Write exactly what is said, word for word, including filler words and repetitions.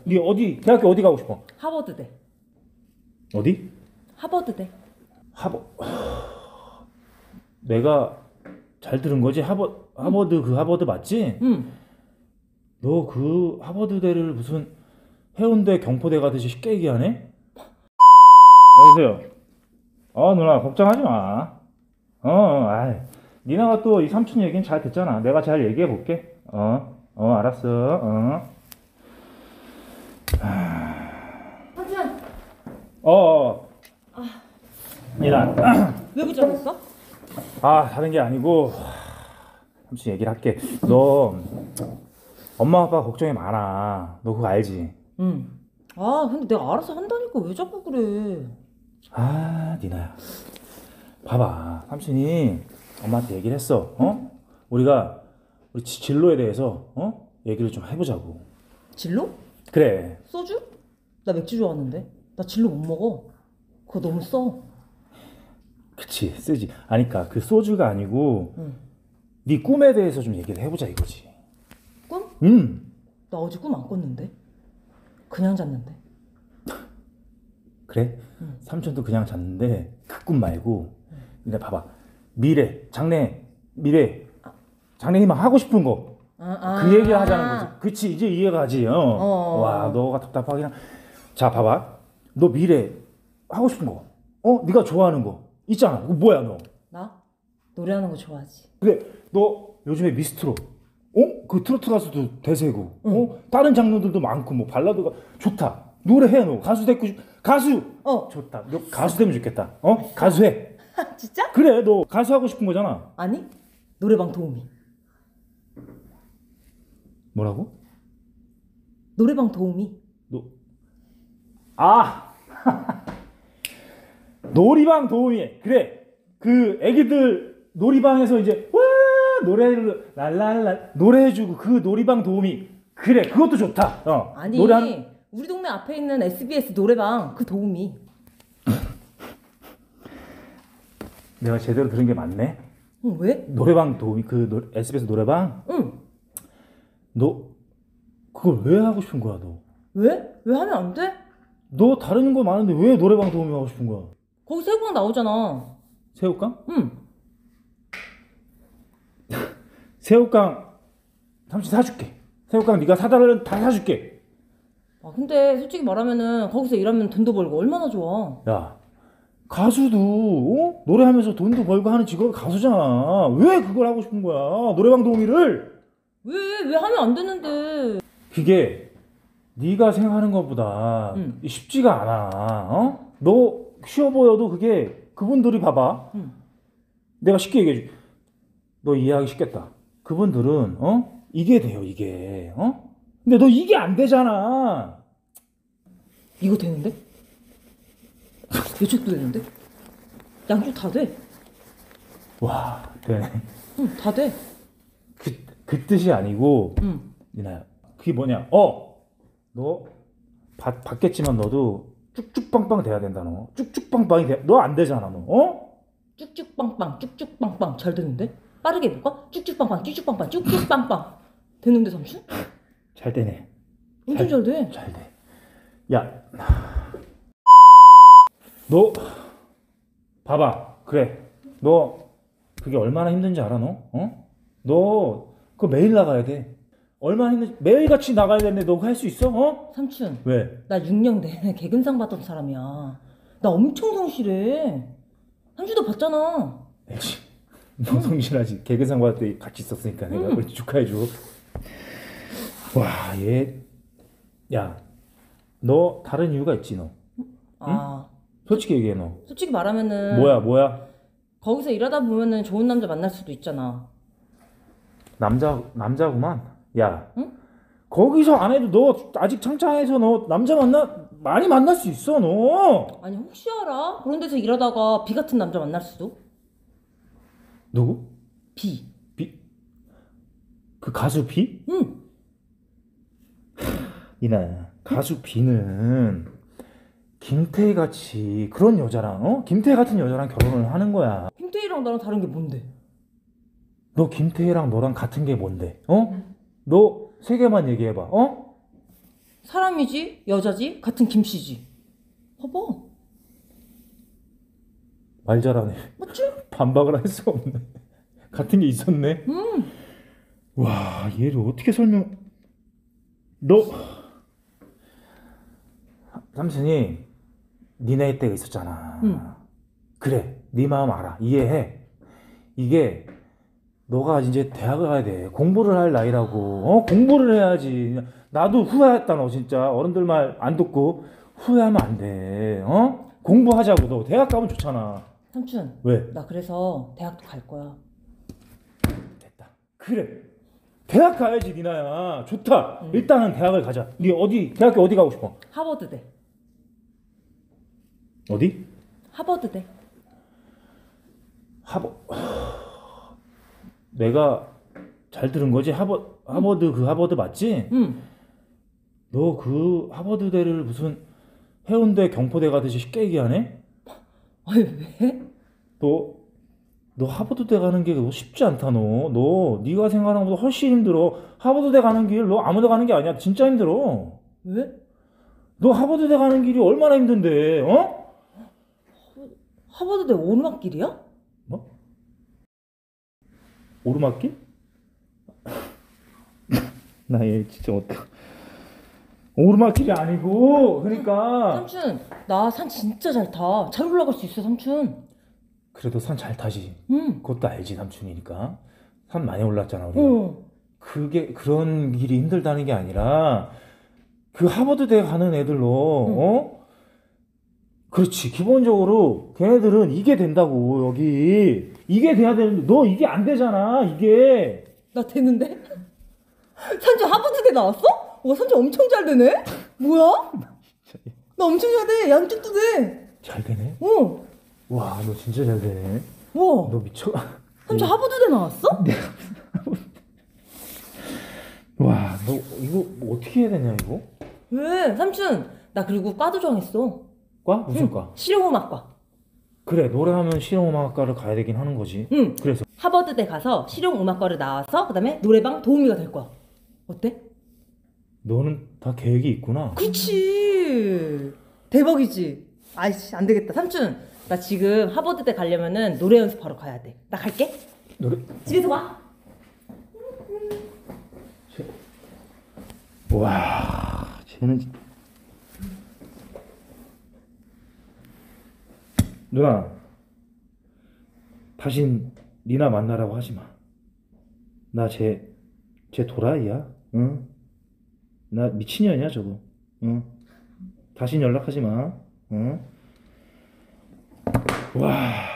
네 어디 대학교 어디 가고 싶어? 하버드대. 어디? 하버드대. 하버 내가 잘 들은 거지? 하버 하버드 그 하버드 맞지? 응. 너 그 하버드대를 무슨 해운대 경포대 가듯이 쉽게 얘기하네? 여보세요. 어 누나 걱정하지 마. 어, 아이 니나가 또 이 삼촌 얘기는 잘 듣잖아. 내가 잘 얘기해 볼게. 어, 어 알았어. 어. 삼촌. 어, 어. 니나. 왜 부자겠어? 아 다른 게 아니고 삼촌 얘기를 할게. 너 엄마 아빠 걱정이 많아. 너 그거 알지? 응. 아 근데 내가 알아서 한다니까 왜 자꾸 그래? 아 니나야. 봐봐 삼촌이 엄마한테 얘기를 했어. 어? 우리가 우리 지- 진로에 대해서 어? 얘기를 좀 해보자고. 진로? 그래. 소주? 나 맥주 좋아하는데. 나 진로 못 먹어. 그거 너무 써. 그치 쓰지. 아니까 그 소주가 아니고 응. 네 꿈에 대해서 좀 얘기를 해보자 이거지. 꿈? 음 나 어제 꿈 안 꿨는데. 그냥 잤는데. 그래? 응. 삼촌도 그냥 잤는데 그 꿈 말고 근데 봐봐 미래 장래 미래 장래희망 하고 싶은 거 그 아, 얘기를 하자는 거지. 그치 이제 이해가 가지. 어. 어. 와 너가 답답하긴 하. 자 봐봐 너 미래 하고 싶은 거 어? 네가 좋아하는 거 있잖아. 그거 뭐야 너? 나? 노래하는 거 좋아하지. 그래 너 요즘에 미스트롯 어? 그 트로트 가수도 대세고 어? 다른 장르들도 많고 뭐 발라드가 좋다. 노래해 너 가수 되고 싶 가수 어. 좋다. 너 가수 되면 좋겠다. 어? 가수 해. 진짜? 그래 너 가수 하고 싶은 거잖아. 아니? 노래방 도우미. 뭐라고? 노래방 도우미. 너 아 놀이방 도우미. 그래 그 애기들 놀이방에서 이제 와 노래를 랄랄라 노래해주고 그 놀이방 도우미. 그래 그것도 좋다. 어 아니 노래하는 우리 동네 앞에 있는 에스비에스 노래방 그 도우미. 내가 제대로 들은 게 맞네. 응 왜? 노래방 도우미 그 노, 에스비에스 노래방. 응. 너 그걸 왜 하고 싶은 거야 너? 왜? 왜 하면 안 돼? 너 다른 거 많은데 왜 노래방 도우미 하고 싶은 거야? 거기 새우깡 나오잖아. 새우깡? 응. 새우깡 삼촌 사줄게. 새우깡 네가 사달라면 다 사줄게. 아 근데 솔직히 말하면은 거기서 일하면 돈도 벌고 얼마나 좋아. 야 가수도 어? 노래하면서 돈도 벌고 하는 직업이 가수잖아. 왜 그걸 하고 싶은 거야? 노래방 도우미를. 왜? 왜 하면 안 되는데? 그게 네가 생각하는 것보다 응. 쉽지가 않아. 어? 너 쉬워 보여도 그게 그분들이 봐봐. 응. 내가 쉽게 얘기해 줄게. 너 이해하기 쉽겠다. 그분들은 어? 이게 돼요 이게. 어? 근데 너 이게 안 되잖아. 이거 되는데? 이쪽도 되는데? 양쪽 다 돼. 와 되네. 응, 다 돼. 그, 그 뜻이 아니고 응. 니나야 그게 뭐냐 어 너 받겠지만 너도 쭉쭉빵빵 돼야 된다. 너 쭉쭉빵빵이 돼. 너 안 되잖아 너. 어? 쭉쭉빵빵, 쭉쭉빵빵 잘 되는데? 빠르게 해볼까? 쭉쭉빵빵, 쭉쭉빵빵, 쭉쭉빵빵 되는데 삼촌? 잘 되네. 엄청 잘 돼. 잘 돼. 야, 너 봐봐. 그래. 너 그게 얼마나 힘든지 알아 너? 어? 너 그거 매일 나가야 돼. 얼마나 힘든지 매일 같이 나가야 되는데 너 할 수 있어? 어? 삼촌, 왜? 나 육 년 내내 개근상 받던 사람이야. 나 엄청 성실해. 삼촌도 봤잖아. 알지. 너 성실하지. 개그상 받을 때 같이 있었으니까 내가 응. 그걸 축하해줘. 와, 얘, 야, 너 다른 이유가 있지 너. 아, 솔직히 얘기해 너. 솔직히 말하면은 뭐야, 뭐야? 거기서 일하다 보면은 좋은 남자 만날 수도 있잖아. 남자 남자구만. 야, 응? 거기서 안 해도 너 아직 창창해서 너 남자 만나 많이 만날 수 있어 너. 아니 혹시 알아? 그런 데서 일하다가 비 같은 남자 만날 수도? 누구? 비. 비? 그 가수 비? 응. 이나 가수 비는 김태희 같이 그런 여자랑 어? 김태희 같은 여자랑 결혼을 하는 거야. 김태희랑 나랑 다른 게 뭔데? 너 김태희랑 너랑 같은 게 뭔데? 어? 너 세 개만 얘기해봐. 어? 사람이지, 여자지, 같은 김씨지. 봐봐. 말 잘하네. 맞지? 반박을 할 수가 없네. 같은 게 있었네. 음. 와, 얘를 어떻게 설명? 너 삼촌이 네 나이 때가 있었잖아. 응. 그래, 네 마음 알아. 이해해. 이게 너가 이제 대학을 가야 돼. 공부를 할 나이라고. 어? 공부를 해야지. 나도 후회했다 너 진짜. 어른들 말 안 듣고 후회하면 안 돼. 어? 공부하자고. 너 대학 가면 좋잖아. 삼촌, 왜? 나 그래서 대학도 갈 거야. 됐다. 그래. 대학 가야지 니나야. 좋다. 응. 일단은 대학을 가자. 네 어디 대학교 어디 가고 싶어? 하버드대. 어디? 하버드대. 하버. 내가 잘 들은 거지? 하버 하버드 그 하버드 맞지? 응. 너 그 하버드대를 무슨 해운대 경포대 가듯이 쉽게 얘기하네? 아니 왜? 너, 너 하버드대 가는 게 너 쉽지 않다 너. 너 네가 생각하는 것보다 훨씬 힘들어. 하버드대 가는 길 너 아무데 가는 게 아니야. 진짜 힘들어. 왜? 너 하버드대 가는 길이 얼마나 힘든데? 어? 하버드대 오르막길이야? 뭐? 오르막길? 나 얘 진짜 어떡. 오르막길이 아니고 그러니까 삼촌, 나 산 진짜 잘 타. 잘 올라갈 수 있어, 삼촌. 그래도 산 잘 타지. 응. 그것도 알지 삼촌이니까. 산 많이 올랐잖아 우리가. 어. 그게 그런 길이 힘들다는 게 아니라 그 하버드대 가는 애들로 응. 어? 그렇지. 기본적으로 걔네들은 이게 된다고 여기 이게 돼야 되는데 너 이게 안 되잖아 이게. 나 되는데? 삼촌 하버드대 나왔어? 와, 삼촌 엄청 잘 되네? 뭐야? 나 엄청 잘 돼. 양쪽도 돼. 잘 되네. 어. 와, 너 진짜 잘 되네. 와. 너 미쳐. 삼촌 하버드대 나왔어? 와, 너 이거 뭐 어떻게 해야 되냐 이거? 왜? 삼촌, 나 그리고 과도 정했어. 과? 무슨 응. 과? 실용음악과. 그래, 노래하면 실용음악과를 가야 되긴 하는 거지. 응. 그래서 하버드대 가서 실용음악과를 나와서 그다음에 노래방 도우미가 될 거야. 어때? 너는 다 계획이 있구나. 그치. 대박이지. 아이씨, 안 되겠다. 삼촌, 나 지금 하버드대 가려면은 노래 연습하러 가야 돼. 나 갈게. 노래. 집에서 봐. 와, 쟤는 진- 누나, 다신 니나 만나라고 하지 마. 나 쟤, 쟤 도라이야. 응? 나 미친년이야 저거. 응? 다신 연락하지 마. 응? 와.